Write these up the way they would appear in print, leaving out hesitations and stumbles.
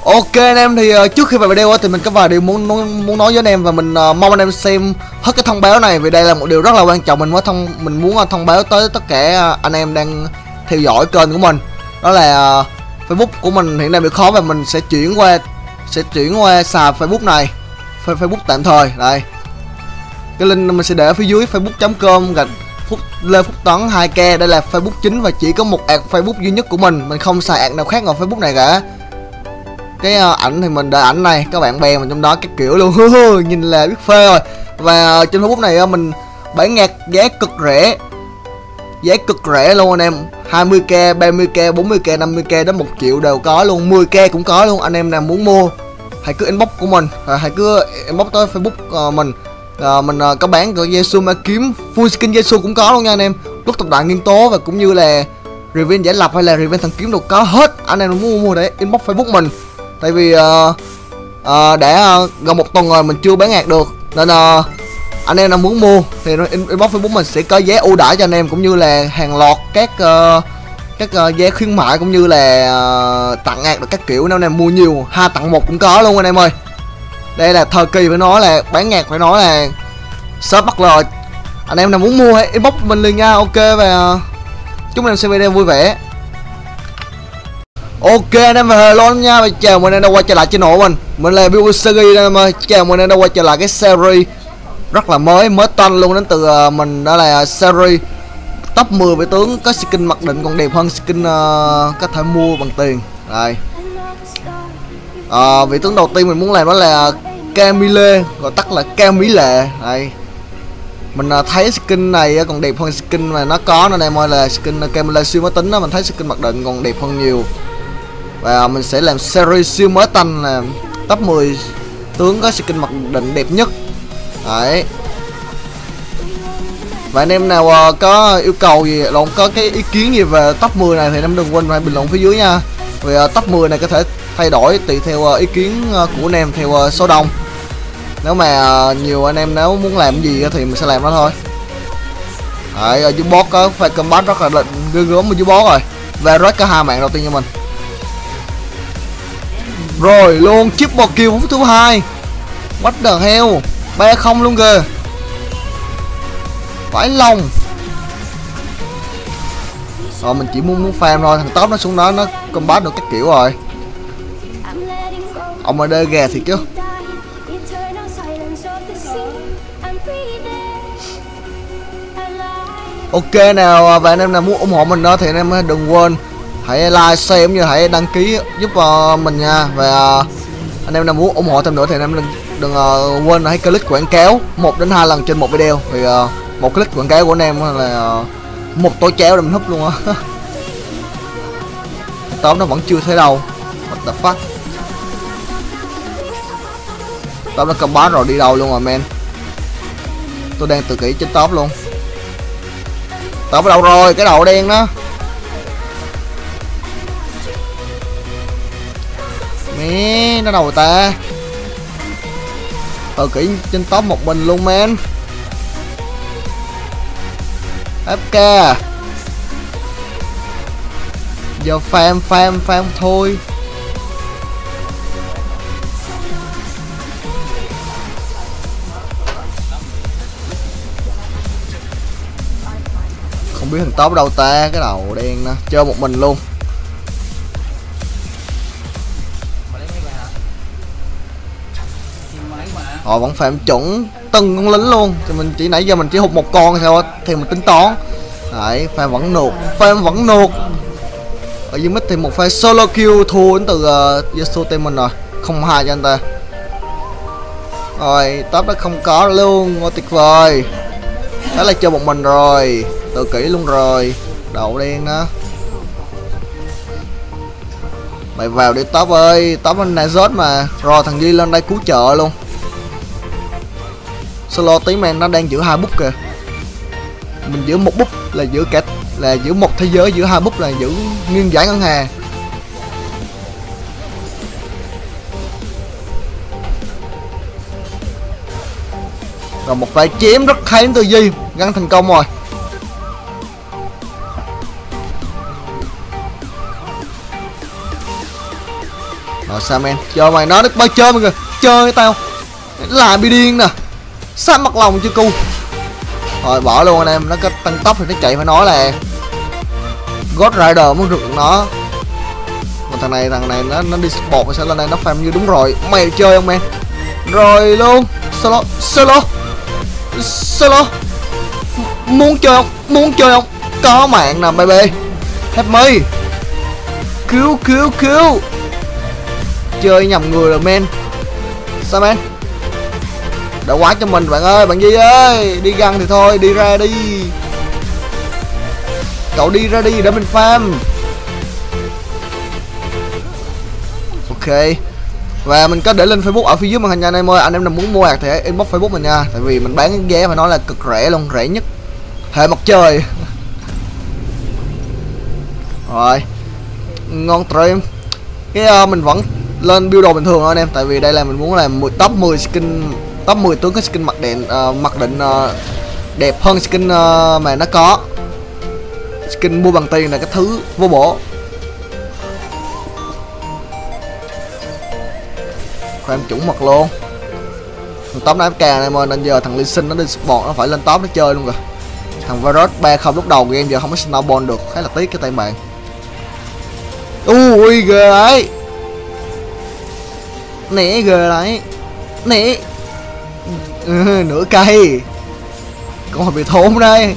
Ok anh em, thì trước khi vào video thì mình có vài điều muốn nói với anh em, và mình mong anh em xem hết cái thông báo này vì đây là một điều rất là quan trọng. Mình muốn thông báo tới tất cả anh em đang theo dõi kênh của mình. Đó là Facebook của mình hiện nay bị khó và mình sẽ chuyển qua xài Facebook này, Facebook tạm thời. Đây, cái link mình sẽ để ở phía dưới, facebook.com gạch Lê Phúc Tấn 2K. Đây là Facebook chính và chỉ có một ad Facebook duy nhất của mình không xài ad nào khác ngoài Facebook này cả. Cái ảnh thì mình để ảnh này, các bạn bè mình trong đó các kiểu luôn. Nhìn là biết phê rồi. Và trên Facebook này mình bán nhạc giá cực rẻ luôn anh em. 20k, 30k, 40k, 50k đến 1 triệu đều có luôn, 10k cũng có luôn. Anh em nào muốn mua hãy cứ inbox của mình, hãy cứ inbox tới Facebook mình. Mình có bán của Jesu ma kiếm, full skin Jesu cũng có luôn nha anh em. Lúc tập đoàn nguyên tố và cũng như là revenge giải lập hay là revenge thần kiếm đều có hết. Anh em muốn mua để inbox Facebook mình. Tại vì đã gần 1 tuần rồi mình chưa bán hạt được, nên anh em nào muốn mua thì inbox Facebook mình sẽ có giá ưu đãi cho anh em, cũng như là hàng loạt các giá khuyến mại, cũng như là tặng hạt được các kiểu. Nếu anh em mua nhiều 2 tặng 1 cũng có luôn anh em ơi. Đây là thời kỳ phải nói là bán hạt, phải nói là sớm bắt rồi. Anh em nào muốn mua hãy inbox mình liền nha. Ok, và chúc anh em xem video vui vẻ. Ok anh em, hello nha, và chào mừng anh em đã quay trở lại channel của mình là BioSeries anh em ơi. Chào mừng anh em đã quay trở lại cái series rất là mới toanh luôn đến từ mình, đó là series top 10 vị tướng có skin mặc định còn đẹp hơn skin có thể mua bằng tiền. Đây, vị tướng đầu tiên mình muốn làm đó là Camille, gọi tắt là Camille. Đây, mình thấy skin này còn đẹp hơn skin mà nó có nên em ơi, là skin Camille siêu máy tính đó. Mình thấy skin mặc định còn đẹp hơn nhiều. Và mình sẽ làm series siêu mới tanh là top 10 tướng có skin mặc định đẹp nhất. Đấy. Và anh em nào có yêu cầu gì, có cái ý kiến gì về top 10 này thì anh em đừng quên hãy bình luận phía dưới nha. Vì top 10 này có thể thay đổi tùy theo ý kiến của anh em theo số đông. Nếu mà nhiều anh em nếu muốn làm gì thì mình sẽ làm nó thôi. Đấy, ở dưới boss có phải combat rất là ghê gớm ở dưới boss rồi. Và rất có 2 mạng đầu tiên cho mình. Rồi luôn triple kill phút thứ 2. What the hell, 3-0 luôn kìa. Phải lòng. Rồi mình chỉ muốn farm thôi, thằng top nó xuống đó nó combat được các kiểu rồi. Ông ở đây gà thiệt chứ. Ok nào, và anh em nào muốn ủng hộ mình đó thì anh em đừng quên hãy like, share cũng như hãy đăng ký giúp mình nha. Và anh em nào muốn ủng hộ thêm nữa thì anh em đừng quên hãy click quảng cáo 1 đến 2 lần trên một video. Vì một click quảng cáo của anh em là một tối cháo để mình húp luôn á. Top nó vẫn chưa thấy đâu. What the fuck. Top nó combat rồi, đi đâu luôn rồi men. Tôi đang tự kỷ trên top luôn. Top ở đâu rồi, cái đầu đen đó. Mẹ, nó đâu rồi ta. Tự kỷ trên top một mình luôn men. FK. Giờ farm thôi. Không biết thằng top đâu ta, cái đầu đen nè, chơi một mình luôn. Họ vẫn phạm chuẩn từng con lính luôn. Thì mình chỉ nãy giờ mình chỉ hụt 1 con thôi thì mình tính toán. Đấy, farm vẫn nuột. Ở dưới mid thì một pha solo kill thua đến từ Jesu team mình rồi, 0-2 cho anh ta. Rồi top đó không có luôn, ngon tuyệt vời. Đó là chơi một mình rồi, tự kỷ luôn rồi, đầu đen đó. Mày vào đi top ơi, top anh này rớt mà. Rồi thằng Duy lên đây cứu trợ luôn. Solo tí men nó đang giữ 2 búp kìa. Mình giữ 1 búp là giữ cả, là giữ một thế giới, giữ 2 búp là giữ nguyên giải ngân hà. Rồi một pha chém rất hay đến từ Duy, gắn thành công rồi. Rồi sao men, chơi mày nó bao chơi mày kìa, chơi tao là bị điên nè, sát mặt lòng chưa cu. Rồi bỏ luôn anh em, nó có tăng tốc thì nó chạy phải nói là God Rider muốn rượt nó. Mà thằng này nó đi sport rồi sẽ lên đây nó farm như đúng rồi. Mày chơi không men? Rồi luôn. Solo. Muốn chơi không? Muốn chơi không? Có mạng nè baby. Help me. Cứu. Chơi nhầm người rồi men. Sao men? Đã quá cho mình bạn ơi, bạn Duy ơi. Đi găng thì thôi, đi ra đi. Cậu đi ra đi để mình farm. Ok. Và mình có để lên Facebook ở phía dưới màn hình nha anh em ơi. Anh em nào muốn mua hạt thì inbox Facebook mình nha. Tại vì mình bán cái vé phải nói là cực rẻ luôn, rẻ nhất hệ mặt trời. Rồi. Ngon stream. Cái mình vẫn lên build đồ bình thường thôi anh em. Tại vì đây là mình muốn làm top 10 skin, top 10 tướng cái skin mặc định đẹp hơn skin mà nó có. Skin mua bằng tiền là cái thứ vô bổ. Em chuẩn mật luôn. Top 5k này em ơi, nên giờ thằng Lee Sin nó đi support nó phải lên top nó chơi luôn rồi. Thằng Virus 3-0 lúc đầu game giờ không có snowball được, khá là tiếc cái tay bạn. Ui ghê đấy. Nè ghê đấy. Nè. Nửa cây. Con hồi bị thốn đây.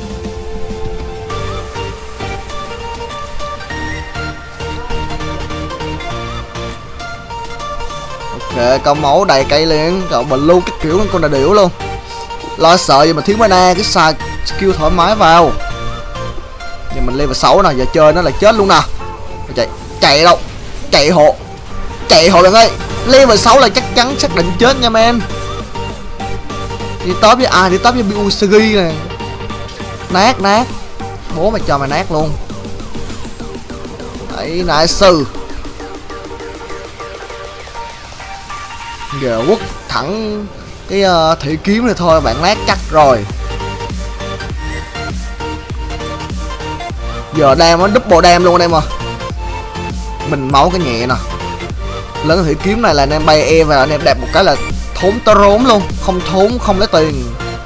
Ok, có máu đầy cây liền. Cậu bình luôn cái kiểu con đà điểu luôn. Lo sợ gì mà thiếu mana, cái xài skill thoải mái vào. Nhưng mình level 6 nè, giờ chơi nó là chết luôn nè. Chạy đâu. Chạy hộ bạn ơi. Level 6 là chắc chắn xác định chết nha men. Đi top với ai? Đi top với Biusagi nè. Nát. Bố mày cho mày nát luôn. Đấy, nice. Giờ quất thẳng cái thủy kiếm này thôi bạn nát chắc rồi. Giờ đam nó double đam luôn anh em à. Mình máu cái nhẹ nè. Lớn thủy kiếm này là anh em bay e vào anh em đẹp một cái là thốn tới rốn luôn. Không thốn không lấy tiền.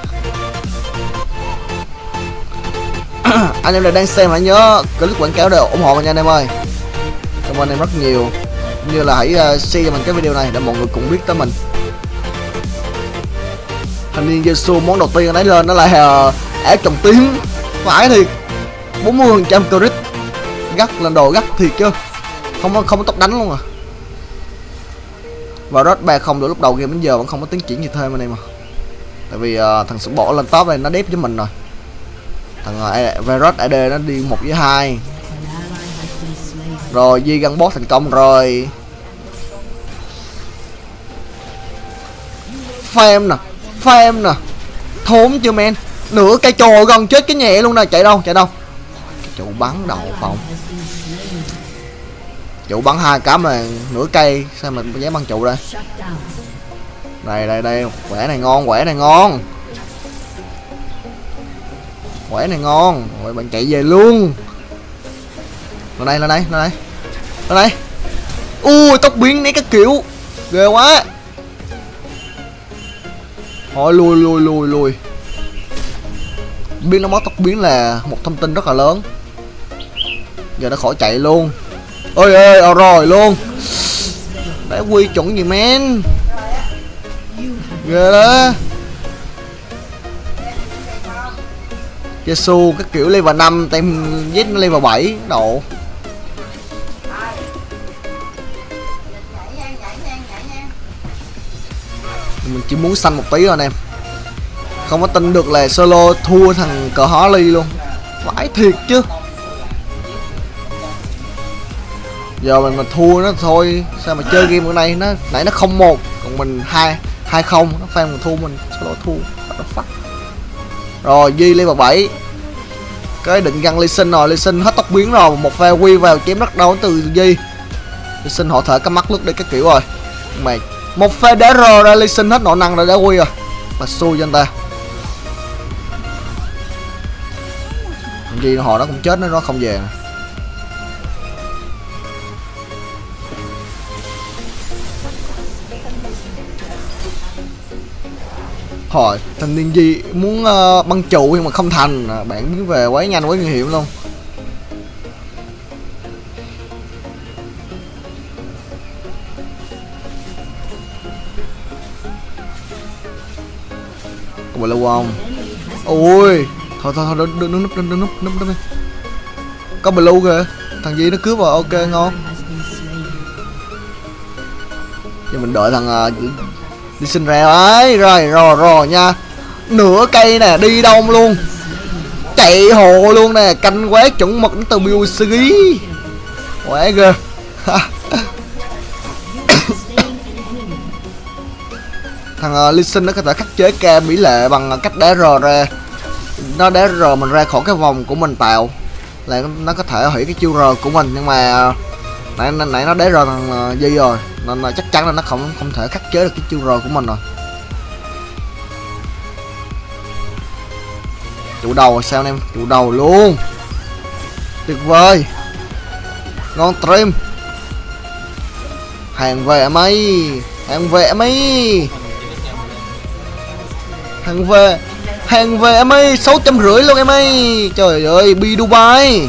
Anh em nào đang xem hãy nhớ click quảng cáo để ủng hộ mình nha anh em ơi. Cảm ơn anh em rất nhiều. Cũng như là hãy share cho mình cái video này để mọi người cùng biết tới mình. Thanh niên Jesu món đầu tiên lấy lên đó là áo trồng tiếng. Phải thiệt 40% crit. Gắt lên đồ gắt thiệt chứ. Không có tốc đánh luôn à. Và Rod 3-0 từ lúc đầu game đến giờ vẫn không có tiến triển gì thêm anh em mà. Tại vì thằng sẽ bỏ lên top này nó đép với mình rồi. Thằng Virus AD nó đi 1 với 2. Rồi Di găng boss thành công rồi. Farm nè. Thốn chưa men. Nửa cây trò gần chết cái nhẹ luôn nè. Chạy đâu. Cái trụ bắn đầu phòng. Trụ bắn 2 cám là nửa cây. Sao mình dám bắn trụ đây. Đây. Quẻ này ngon. Rồi bạn chạy về luôn. Lên đây. Ui tóc biến né các kiểu. Ghê quá. Thôi lùi. Biến nó mất tóc biến là một thông tin rất là lớn. Giờ nó khỏi chạy luôn. Ôi rồi luôn. Để quy chuẩn gì men. Ghê đó. Jesu các kiểu level 5, tem giết nó level 7 độ. Mình chỉ muốn xanh một tí thôi anh em. Không có tin được là solo thua thằng cờ hó ly luôn. Phải thiệt chứ. Giờ mình mà thua nó thôi. Sao mà chơi game bữa nay nó nãy nó 0-1. Còn mình 2-0. Nó fan mình thua mình solo thua. Rồi Di level 7. Cái định găng Lee Sin rồi. Lee Sin hết tóc biến rồi. Một pha quy vào chém rất đau từ Di. Lee Sin họ thể cái mắt lướt đi cái kiểu rồi. Mày một pha đá rờ ra Lee Sin hết nội năng rồi đã quy rồi. Mà xui cho anh ta. Di họ nó cũng chết nó không về. Hồi thằng niên gì muốn băng trụ nhưng mà không thành, bạn biến về quá nhanh quá nguy hiểm luôn. Có blue không? Ui thôi đừng núp đi. Có blue kìa, thằng gì nó cướp rồi. Ok ngon. Giờ mình đợi thằng đi xin ra ấy. Rồi nha. Nửa cây nè, đi đông luôn, chạy hồ luôn nè, canh quét chuẩn mực từ BUC quá ghê. Thằng Lee Sin nó có thể khắc chế ca mỹ lệ bằng cách đá R ra. Nó đá R mình ra khỏi cái vòng của mình tạo là nó có thể hủy cái chiêu R của mình, nhưng mà nãy nó đá R thằng Di rồi nên là chắc chắn là nó không thể khắc chế được cái chiêu R của mình rồi. Trụ đầu rồi sao anh em? Trụ đầu luôn, tuyệt vời, ngon stream. Hàng về em ấy, hàng về em ấy, hàng về em ấy, 650 luôn em ấy. Trời ơi, bi Dubai.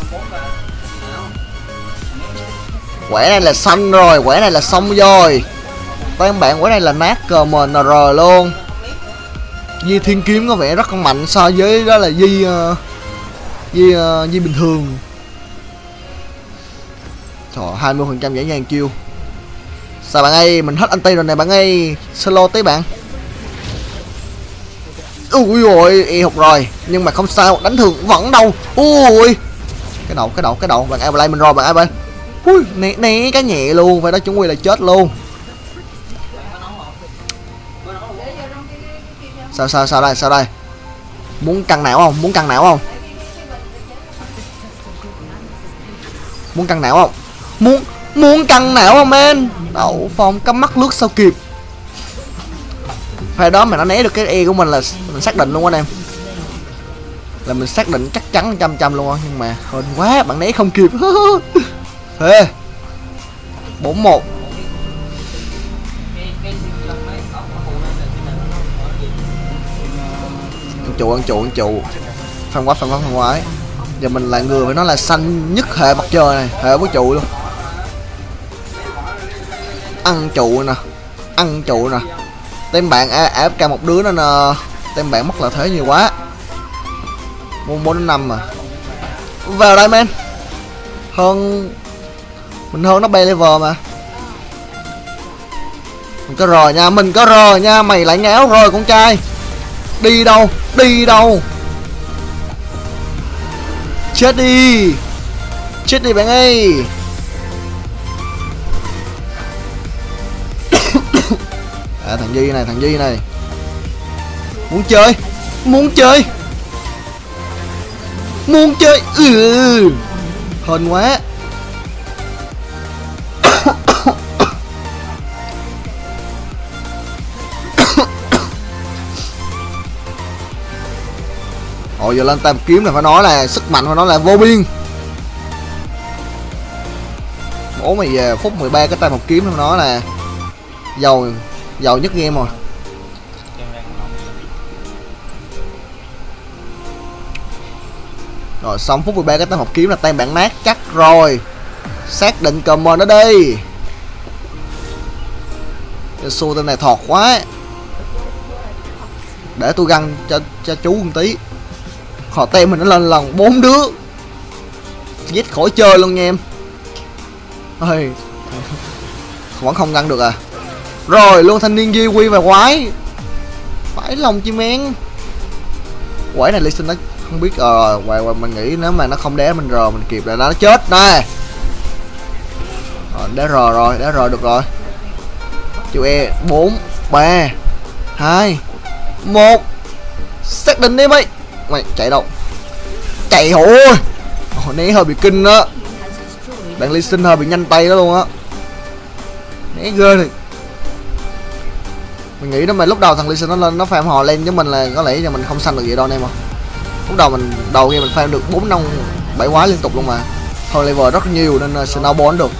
Quẻ này là xanh rồi, quẻ này là xong rồi. Các bạn, quẻ này là nát CMNR luôn. Di thiên kiếm có vẻ rất mạnh so với đó là Di bình thường. Trời, 20% dễ dàng chiêu. Sao bạn ơi, mình hết anti rồi nè bạn ơi, solo tí bạn. Ui ôi, y hụt rồi, nhưng mà không sao, đánh thường vẫn đâu. Ui, cái đầu, bạn ai play mình rồi, bạn ai play. Ui, né cái nhẹ luôn, phải đó chúng quy là chết luôn. Sao đây? Muốn căng não không? Muốn căng não không? Muốn căng não không men? Đậu phòng cắm mắt lướt sao kịp. Phải đó mà nó né được cái E của mình là mình xác định luôn anh em. Là mình xác định chắc chắn 100% luôn á, nhưng mà hên quá bạn né không kịp. Thế 4-1. Ăn trụ. Phan quá. Giờ mình là người phải nói là xanh nhất hệ mặt trời này, hệ với trụ luôn. Ăn trụ nè. Tem bạn AFK một đứa nên tem bạn mất lợi thế nhiều quá. 4-5 mà. Vào đây men. Mình hơn nó bay level mà. Mình có rồi nha, mày lại ngáo rồi con trai. Đi đâu? Chết đi bạn ơi. Thằng Di này muốn chơi. Hên quá. Ồ, giờ lên tam kiếm là phải nói là sức mạnh, phải nói là vô biên. Bố mày về phút 13 cái tay một kiếm phải nói là giàu nhất game rồi. Rồi xong phút 13 cái tay một kiếm là tay bạn nát chắc rồi. Xác định comment nó đi. Xô tên này thọt quá. Để tôi găng cho chú một tí. Họ tem mình nó lên lần 4 đứa. Giết khỏi chơi luôn nha em. Ôi, vẫn không găng được à. Rồi luôn thanh niên Di quy và quái. Phải lòng chim én. Quái này Lee Sin nó không biết rồi. Mình nghĩ nếu mà nó không đá mình rồi mình kịp là nó chết nè. Đá R được rồi. Chịu E 4 3 2 1. Xác định đi mày. Mày chạy đâu? Chạy hổ. Né hơi bị kinh đó. Bạn Lee Sin hơi bị nhanh tay đó luôn á. Né ghê thì. Mình nghĩ đó mà lúc đầu thằng Lee Sin nó lên nó farm hò lên với mình là có lẽ là mình không xanh được vậy đâu anh em ạ. Lúc đầu game mình farm được 4 5 7 quái liên tục luôn mà. Thôi level rất nhiều nên snowball được.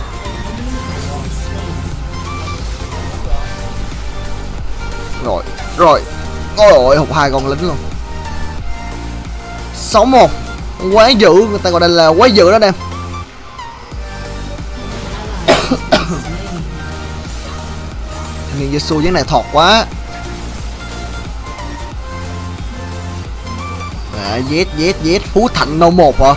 Ôi ôi, hụt 2 con lính luôn. 6-1. Quá dữ, người ta gọi đây là quá dữ đó anh em. Nhìn Giê-xu dáng này thọt quá. Yes, Phú Thạnh No 1 hả?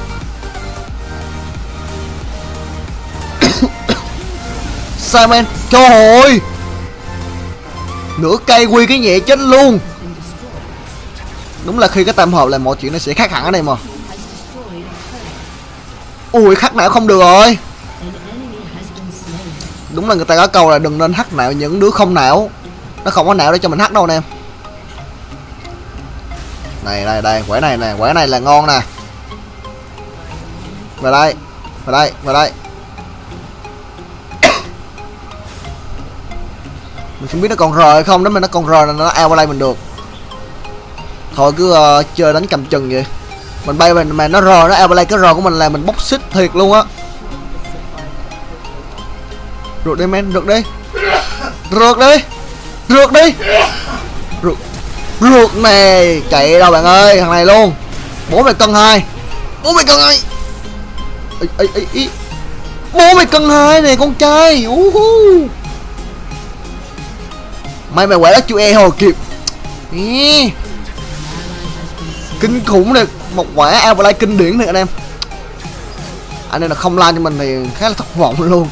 Simon, trời ơi, nửa cây quy cái nhẹ chết luôn. Đúng là khi cái tam hợp là mọi chuyện nó sẽ khác hẳn ở đây mà. Ui, khắc não không được rồi. Đúng là người ta có câu là đừng nên hắc não những đứa không não. Nó không có não để cho mình hắc đâu anh em. Đây, quẻ này nè, quẻ này là ngon nè. Về đây. Mình không biết nó còn rờ hay không, nếu mà nó còn rờ là nó ao vào đây mình được. Thôi cứ chơi đánh cầm chừng vậy. Mình bay mà nó rờ, nó ao vào đây, cái rờ của mình là mình bóc xích thiệt luôn á. Rượt đi men, rượt này, chạy đâu bạn ơi, thằng này luôn. 40 cân 2. 40 cân 2 này con trai. May mày quẻ đó chú e hồi kịp. Kinh khủng này, một quả Outplay kinh điển này anh em. Anh em là không like cho mình thì khá là thất vọng luôn.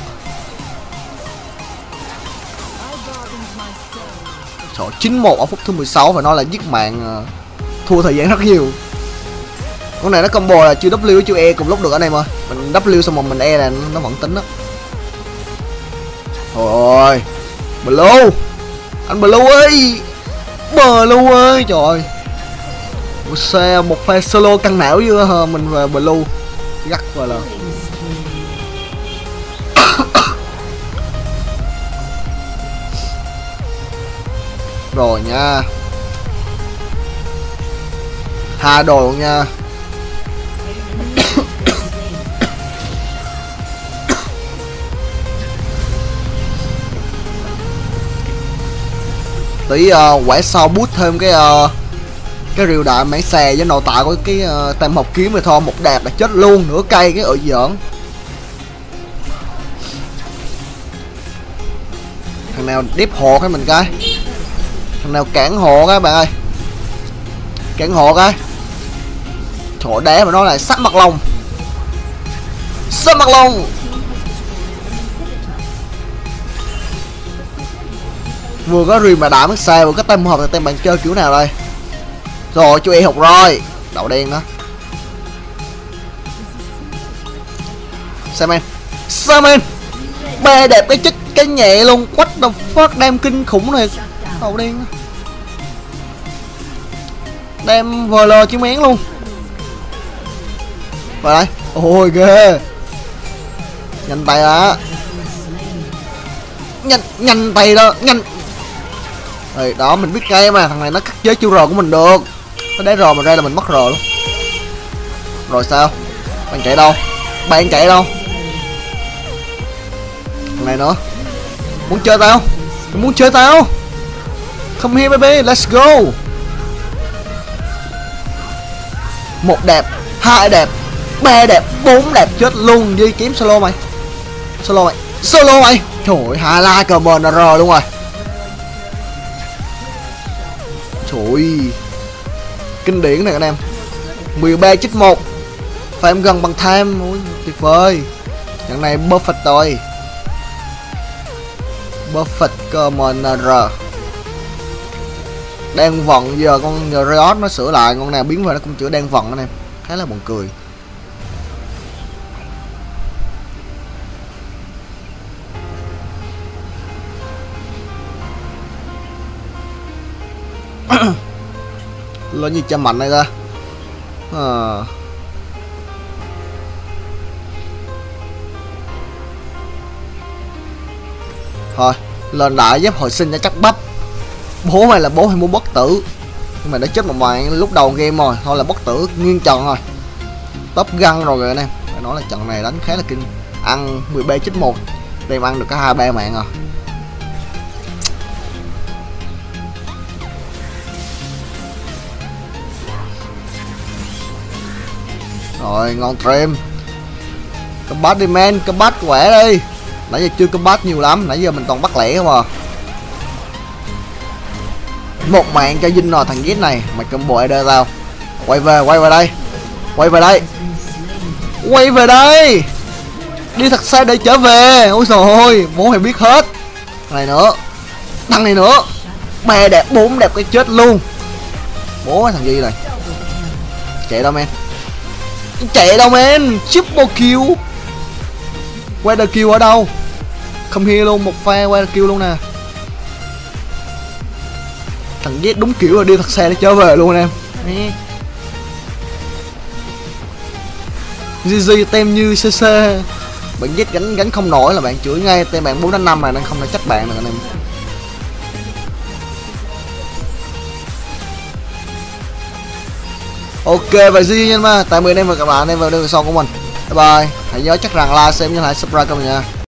Trời, 9-1 ở phút thứ 16 phải nói là giết mạng, thua thời gian rất nhiều. Con này nó combo là chưa W với chưa E cùng lúc được anh em ơi. Mình W xong rồi mình E là nó vẫn tính đó. Rồi Blue, anh Blue ơi, trời ơi, một pha solo căng não với mình và Blue gắt vào là. Rồi nha, 2 đồ luôn nha. Tí quẻ sau bút thêm cái rìu đạn mảng xè với nội tại của cái tam học kiếm này thôi, một đạp là chết luôn, nửa cây cái ở giỡn. Thằng nào điếp hộ cái mình cái, thằng nào cản hộ cái bạn ơi, cản hộ cái. Chỗ đá mà nó là sắt mặt lông, vừa có rìu mà đã mất xe, vừa có tam hợp thì tem bạn chơi kiểu nào đây. Rồi chú ý học rồi, đậu đen đó. Simon, bê đẹp cái chất cái nhẹ luôn, what the fuck, đem kinh khủng này, đậu đen đó. Đem VL chiếc mén luôn. Vào đây, ôi ghê, nhanh tay đó, nhanh tay đó, nhanh. Rồi đó, mình biết ngay mà, thằng này nó cắt chế chiêu R của mình được. Nó đá R mà ra là mình mất R luôn. Rồi sao? Bạn chạy đâu? Thằng này nữa. Muốn chơi tao? Come here baby, let's go. 1 đẹp, 2 đẹp, 3 đẹp, 4 đẹp, chết luôn. Duy kiếm solo mày. Trời ơi, highlight cờ mờ R luôn rồi. Trời, kinh điển này anh em. 13-1, phải em gần bằng time. Ôi, tuyệt vời. Trận này perfect rồi. Perfect CMNR. Đang vận, giờ con Riot nó sửa lại, con nào biến về nó cũng chữa đang vận anh em. Khá là buồn cười. Lên như cha mạnh này ra. Thôi lên đại giáp hồi sinh cho chắc bắp. Bố mày là bố hay muốn bất tử, nhưng mà đã chết một vài lúc đầu game rồi, thôi là bất tử nguyên trận rồi, Top Gun rồi anh em. Phải nói là trận này đánh khá là kinh, ăn 13-1 đem ăn được cả 2-3 mạng rồi. Rồi ngon trem. Combat đi men, combat khỏe đi. Nãy giờ chưa combat nhiều lắm, nãy giờ mình toàn bắt lẻ không à. Một mạng cho Vinh rồi thằng Ghét này, mày combo AD tao. Quay về đây. Quay về đây. Quay về đây. Đi thật xa để trở về. Ôi trời ơi, bố mày biết hết. Này nữa. Thằng này nữa. 3 đẹp 4 đẹp cái chết luôn. Bố thằng gì này. Chạy đâu men. Chạy đâu men. Triple kill. Quay the kill ở đâu? Không here luôn, một pha quay the kill luôn nè. Thằng Ghét đúng kiểu là đi thật xe để trở về luôn em. GG tem như CC. Bạn Ghét gánh không nổi là bạn chửi ngay, tem bạn 4-5 mà nên không thể trách bạn được anh em. Ok và GG nha mà. Tạm biệt anh em và các bạn em vào video sau của mình. Bye bye. Hãy nhớ chắc rằng like, xem như lại subscribe kênh mình nha.